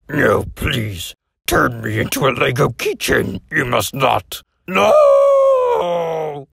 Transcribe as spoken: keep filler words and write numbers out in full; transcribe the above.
No, please. Turn me into a Lego keychain. You must not. No!